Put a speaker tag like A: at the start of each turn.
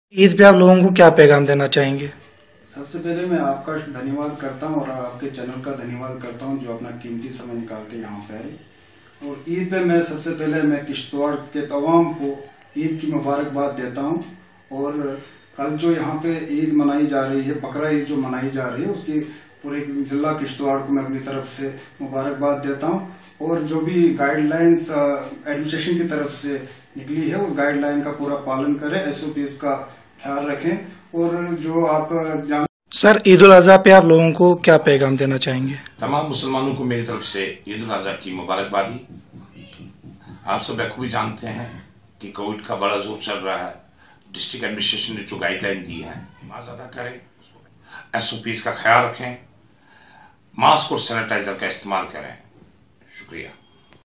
A: ईद पे आप लोगों को क्या पैगाम देना चाहेंगे?
B: सबसे पहले मैं आपका धन्यवाद करता हूं और आपके चैनल का धन्यवाद करता हूं जो अपना कीमती समय निकाल के यहाँ पे आए। और ईद पे मैं सबसे पहले मैं किश्तवाड़ के तमाम को ईद की मुबारकबाद देता हूं। और कल जो यहाँ पे ईद मनाई जा रही है, बकरा ईद जो मनाई जा रही है, उसकी पूरे जिला किश्तवाड़ को मैं अपनी तरफ से मुबारकबाद देता हूँ। और जो भी गाइडलाइंस एडमिनिस्ट्रेशन की तरफ से निकली है उस गाइडलाइन का पूरा पालन करें, SOPs का ख्याल रखें। और जो आप
A: सर, ईद उल अजहा पे आप लोगों को क्या पैगाम देना चाहेंगे?
C: तमाम मुसलमानों को मेरी तरफ से ईद उल अजहा की मुबारकबादी। आप सब बखूबी जानते हैं कि कोविड का बड़ा जोर चल रहा है। डिस्ट्रिक्ट एडमिनिस्ट्रेशन ने जो गाइडलाइन दी है, नमाज अदा करें, SOPs का ख्याल रखें, मास्क और सैनिटाइजर का इस्तेमाल करें। शुक्रिया।